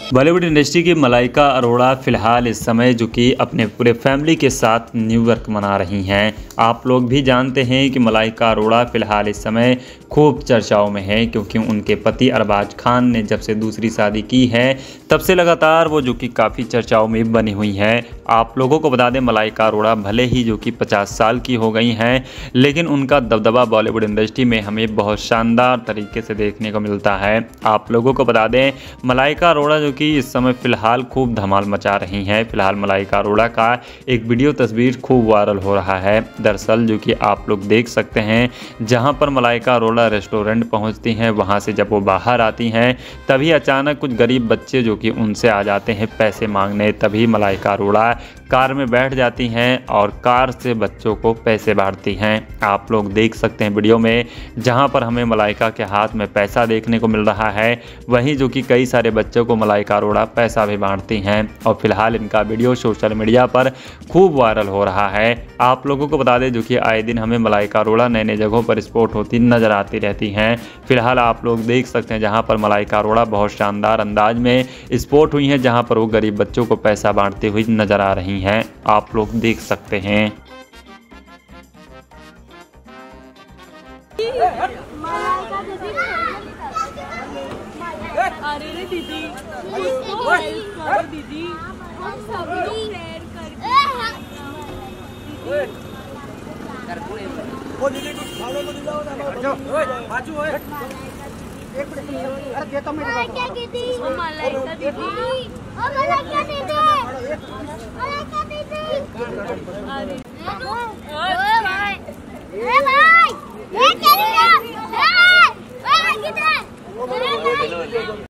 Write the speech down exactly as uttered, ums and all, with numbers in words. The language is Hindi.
बॉलीवुड इंडस्ट्री की मलाइका अरोड़ा फिलहाल इस समय जो कि अपने पूरे फैमिली के साथ न्यू ईयर मना रही हैं। आप लोग भी जानते हैं कि मलाइका अरोड़ा फिलहाल इस समय खूब चर्चाओं में है, क्योंकि उनके पति अरबाज खान ने जब से दूसरी शादी की है तब से लगातार वो जो कि काफ़ी चर्चाओं में बनी हुई है। आप लोगों को बता दें, मलाइका अरोड़ा भले ही जो कि पचास साल की हो गई हैं, लेकिन उनका दबदबा बॉलीवुड इंडस्ट्री में हमें बहुत शानदार तरीके से देखने को मिलता है। आप लोगों को बता दें, मलाइका अरोड़ा जो कि इस समय फिलहाल खूब धमाल मचा रही हैं। फिलहाल मलाइका अरोड़ा का एक वीडियो तस्वीर खूब वायरल हो रहा है। दरअसल जो कि आप लोग देख सकते हैं, जहां पर मलाइका अरोड़ा रेस्टोरेंट पहुंचती हैं, वहां से जब वो बाहर आती हैं तभी अचानक कुछ गरीब बच्चे जो कि उनसे आ जाते हैं पैसे मांगने। तभी मलाइका अरोड़ा कार में बैठ जाती हैं और कार से बच्चों को पैसे बांटती हैं। आप लोग देख सकते हैं वीडियो में, जहां पर हमें मलाइका के हाथ में पैसा देखने को मिल रहा है, वहीं जो कि कई सारे बच्चों को मलाइका अरोड़ा पैसा भी बांटती हैं। और फिलहाल इनका वीडियो सोशल मीडिया पर खूब वायरल हो रहा है। आप लोगों को बता दें, जो कि आए दिन हमें मलाइका अरोड़ा नए नए जगहों पर स्पॉट होती नजर आती रहती हैं। फिलहाल आप लोग देख सकते हैं, जहां पर मलाइका अरोड़ा बहुत शानदार अंदाज में स्पॉट हुई हैं, जहां पर वो गरीब बच्चों को पैसा बांटती हुई नजर आ रही हैं। आप लोग देख सकते हैं। अरे रे दीदी, उसको हेल्प करो दीदी, हम सब लोग शेयर करके। वो दीदी को खाने को दिलाओ ना। ओए बाजू ओए, एक मिनट, अरे देता मैं क्या दीदी? ओ मलाइका दीदी, ओ मलाइका दीदी, मलाइका दीदी। अरे ओए भाई, ए भाई, ये क्या किया? ए, ओए किधर?